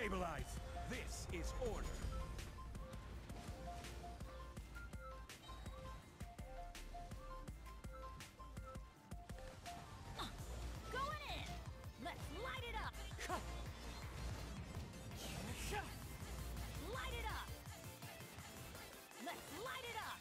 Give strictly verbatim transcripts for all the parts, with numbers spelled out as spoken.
Stabilize! This is order! Going in! Let's light it up! Light it up! Let's light it up!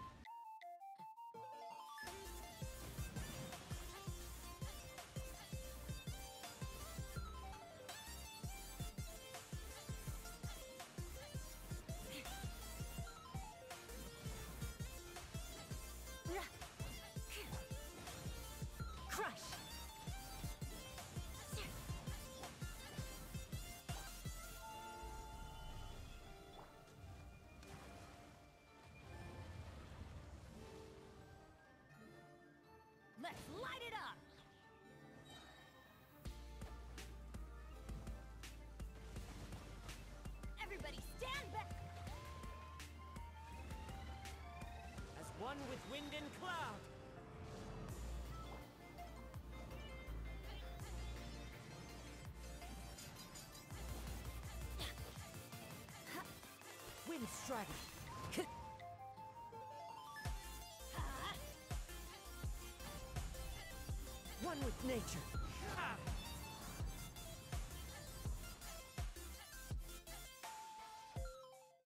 Crush! Let's light it up! Everybody stand back! As one with wind and cloud! Wind Strider! One with nature!